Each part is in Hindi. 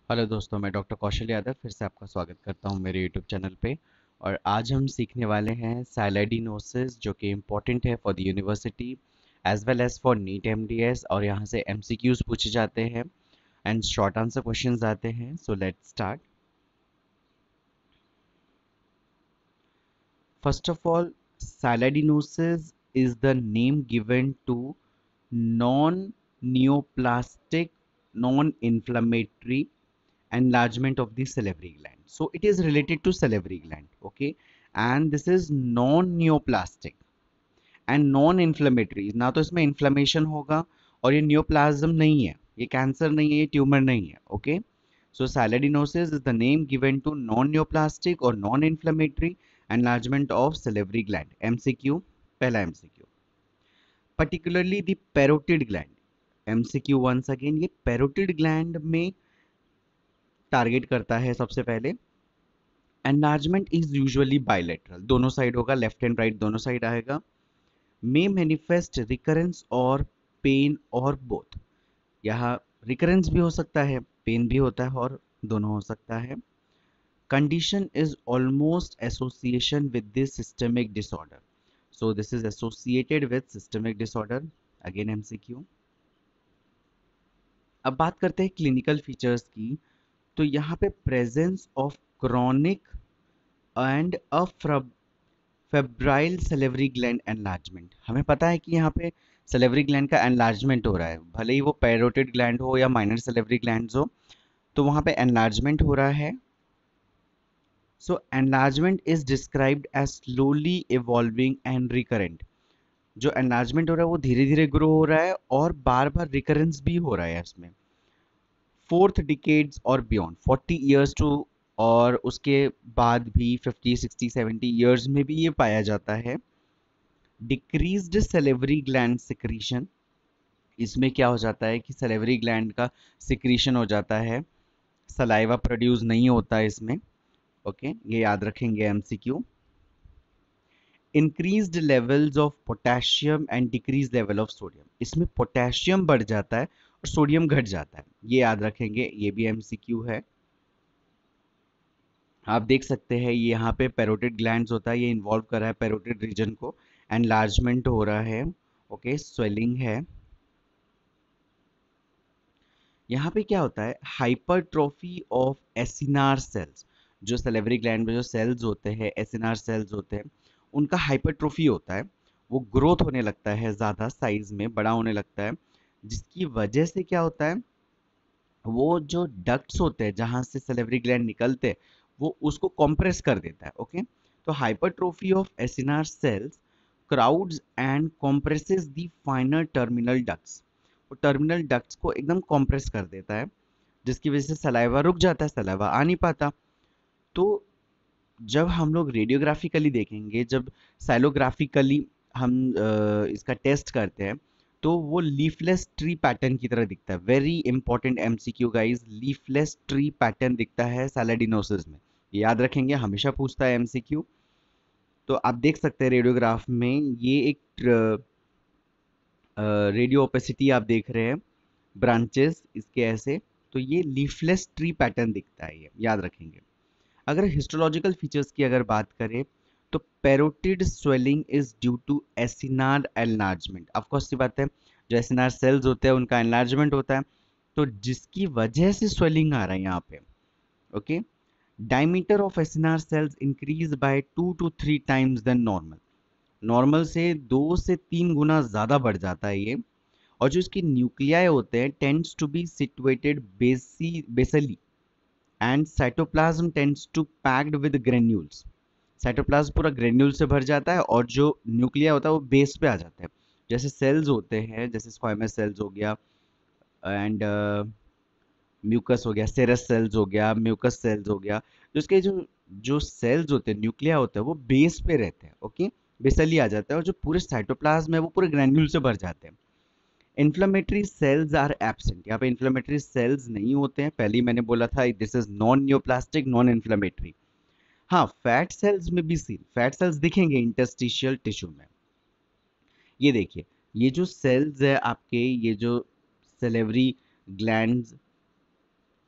हेलो दोस्तों, मैं डॉक्टर कौशल यादव फिर से आपका स्वागत करता हूं मेरे यूट्यूब चैनल पे। और आज हम सीखने वाले हैं साइलेडिनोसिस, जो कि इम्पोर्टेंट है for the university as well as for NEET MDS. और यहाँ से एमसीक्यूज पूछे जाते हैं एंड शॉर्ट आंसर क्वेश्चंस आते हैं। So let's start. First of all, sialadenosis is the name given to non-neoplastic, non-inflammatory enlargement of the salivary gland. So it is related to salivary gland, okay? And this is non-neoplastic and non-inflammatory. ना तो इसमें inflammation होगा और ये neoplasm नहीं है, ये cancer नहीं है, ये tumor नहीं है, okay? So salidinosis is the name given to non-neoplastic or non-inflammatory enlargement of salivary gland. MCQ, पहला MCQ. Particularly the parotid gland. MCQ once again, ये parotid gland में टारगेट करता है सबसे पहले। एनलार्जमेंट इज यूजुअली बायलेटरल, दोनों साइड होगा, लेफ्ट एंड राइट दोनों साइड आएगा। मे मैनिफेस्ट रिकरेंस और पेन और बोथ। यहाँ रिकरेंस भी हो सकता है, पेन भी होता है, और दोनों हो सकता है। Condition is almost association with this systemic disorder, so this is associated with systemic disorder. Again MCQ. अब बात करते हैं क्लिनिकल फीचर्स की। तो यहाँ पे presence of chronic and a febrile salivary gland enlargement. हमें पता है कि यहाँ पे सेलेवरी ग्लैंड का एनलार्जमेंट हो रहा है, भले ही वो पैरोटिड ग्लैंड हो या माइनर सेलेवरी ग्लैंड्स हो, तो वहाँ पे एनलार्जमेंट हो रहा है। So enlargement is described as slowly evolving and recurrent. जो एनलार्जमेंट हो रहा है वो धीरे धीरे ग्रो हो रहा है और बार बार रिकरेंस भी हो रहा है इसमें। फोर्थ डिकेड्स और बियॉन्ड 40 ईयर्स टू, और उसके बाद भी 50 60 70 ईयर्स में भी ये पाया जाता है। डिक्रीज्ड सेलेवरी ग्लैंड सिक्रीशन, इसमें क्या हो जाता है कि सेलेवरी ग्लैंड का सिक्रीशन हो जाता है, सलाइवा प्रोड्यूस नहीं होता है इसमें। ओके, ये याद रखेंगे MCQ. Increased levels of potassium and decrease level of sodium, इसमें पोटेशियम बढ़ जाता है और सोडियम घट जाता है, ये याद रखेंगे, ये भी एमसीक्यू है। आप देख सकते हैं ये यहाँ पे पैरोटिड ग्लैंड्स होता है, ये इन्वॉल्व कर रहा है पैरोटिड रीजन को, एनलार्जमेंट हो रहा है, ओके, स्वेलिंग है। यहाँ पे क्या होता है, हाइपरट्रोफी ऑफ एसिनार सेल्स। जो सेलेवरी ग्लैंड में जो सेल्स होते हैं, एसिनार सेल्स होते हैं, उनका हाइपरट्रोफी होता है, वो ग्रोथ होने लगता है, ज़्यादा साइज में बड़ा होने लगता है, जिसकी वजह से क्या होता है, वो जो डक्ट्स होते हैं जहाँ से सेलेवरी ग्लैंड निकलते हैं, वो उसको कॉम्प्रेस कर देता है, ओके। तो hypertrophy of acinar cells crowds and compresses the final terminal ducts, वो टर्मिनल डक्ट्स को एकदम कॉम्प्रेस कर देता है, जिसकी वजह से सलाइवा रुक जाता है, सलाइवा आ नहीं पाता। तो जब हम लोग रेडियोग्राफिकली देखेंगे, जब साइलोग्राफिकली हम इसका टेस्ट करते हैं, तो वो लीफलेस ट्री पैटर्न की तरह दिखता है। Very important MCQ guys, leafless tree pattern दिखता है सैलाडिनोसिस में, ये याद रखेंगे, हमेशा पूछता है एमसीक्यू। तो आप देख सकते हैं रेडियोग्राफ में ये एक रेडियो ओपेसिटी आप देख रहे हैं, ब्रांचेस इसके ऐसे, तो ये लीफलेस ट्री पैटर्न दिखता है, ये याद रखेंगे। अगर हिस्टोलॉजिकल फीचर्स की अगर बात करें, तो parotid swelling is due to acinar enlargement. Of course सी बात है, जो एसिनार सेल्स होते हैं उनका एनलार्जमेंट होता है, तो जिसकी वजह से स्वेलिंग आ रहा है यहाँ पे, okay. Diameter of acinar cells increase by 2 to 3 times then normal, normal से 2 से 3 गुना ज़्यादा बढ़ जाता है ये। और जो इसकी न्यूक्लियाई होते हैं tends to be situated basally, and cytoplasm tends to packed with granules. Cytoplasm पूरा ग्रेन्यूल से भर जाता है और जो न्यूक्लिया होता है वो बेस पे आ जाता है। जैसे सेल्स होते हैं, जैसे स्क्वायमस सेल्स हो गया एंड म्यूकस हो गया, सेरस सेल्स हो गया, म्यूकस सेल्स हो गया, जो इसके जो जो सेल्स होते हैं, न्यूक्लिया होता है, वो बेस पे रहते हैं, ओके, बेसली आ जाता है, और जो पूरे साइटोप्लाज्म है वो पूरे ग्रेन्यूल से भर जाते हैं। इन्फ्लेमेटरी सेल्स आर एब्सेंट, यहाँ पे इन्फ्लेमेटरी सेल्स नहीं होते हैं, पहले ही मैंने बोला था this is non neoplastic, non inflammatory. हाँ, फैट सेल्स में भी सीन, फैट सेल्स दिखेंगे इंटरस्टिशियल टिश्यू में। ये देखिए, ये जो सेल्स है आपके, ये जो सेलेवरी ग्लैंड्स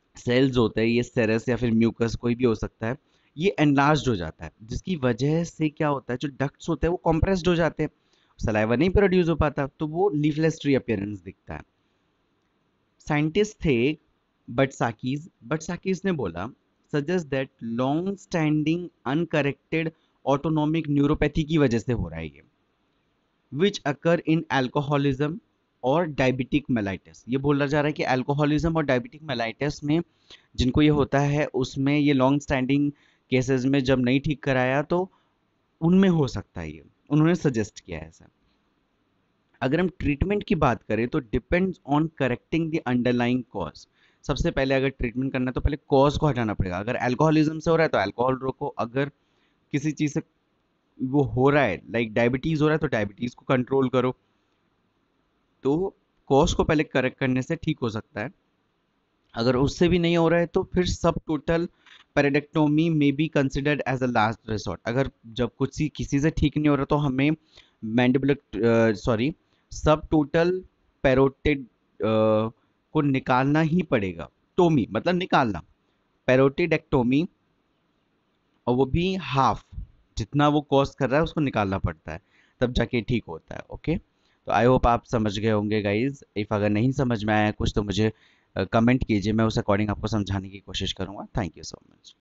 सेल्स होते हैं, ये सेरस या फिर म्यूकस कोई भी हो सकता है, ये एनलार्ज्ड हो जाता है, जिसकी वजह से क्या होता है, जो डक्ट्स होते हैं वो कंप्रेस्ड हो जाते हैं, सलाइवा नहीं प्रोड्यूस हो पाता, तो वो लीफलेस ट्री अपीयरेंस दिखता है। साइंटिस्ट थे बटसाकीज ने बोला, suggest that long standing uncorrected autonomic neuropathy की वजह से हो रहा है ये, विच अकर इन अल्कोहलिज्म और डायबिटिक मेलाइटिस। ये बोला जा रहा है कि अल्कोहलिज्म और डायबिटिक मेलाइटिस में जिनको ये होता है, उसमें ये लॉन्ग स्टैंडिंग केसेस में जब नहीं ठीक कराया तो उनमें हो सकता है, ये उन्होंने सजेस्ट किया है ऐसा। अगर हम ट्रीटमेंट की बात करें तो depends on correcting the underlying cause. सबसे पहले अगर ट्रीटमेंट करना है तो पहले कॉज को हटाना पड़ेगा। अगर अल्कोहलिज्म से हो रहा है तो अल्कोहल रोको, अगर किसी चीज से वो हो रहा है, लाइक डायबिटीज हो रहा है, तो डायबिटीज को कंट्रोल करो। तो कॉज को पहले करेक्ट करने से ठीक हो सकता है। अगर उससे भी नहीं हो रहा है तो फिर सब total parotidectomy may be considered as a last resort. अगर जब कुछ किसी से ठीक नहीं हो रहा तो हमें mandibular sorry sub total parotid को निकालना ही पड़ेगा। टोमी मतलब निकालना, पेरोटिडेक्टोमी, और वो भी हाफ, जितना वो कॉस्ट कर रहा है उसको निकालना पड़ता है, तब जाके ठीक होता है। ओके, तो आई होप आप समझ गए होंगे गाइज। इफ अगर नहीं समझ में आया कुछ तो मुझे कमेंट कीजिए, मैं उस अकॉर्डिंग आपको समझाने की कोशिश करूंगा। Thank you so much.